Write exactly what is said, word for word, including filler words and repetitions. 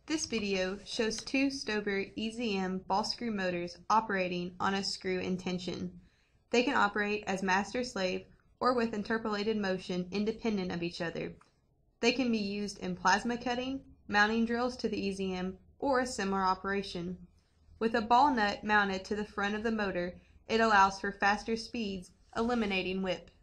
This video shows two STOBER E Z M ball screw motors operating on a screw in tension. They can operate as master-slave or with interpolated motion independent of each other. They can be used in plasma cutting, mounting drills to the E Z M, or a similar operation. With a ball nut mounted to the front of the motor, it allows for faster speeds, eliminating whip.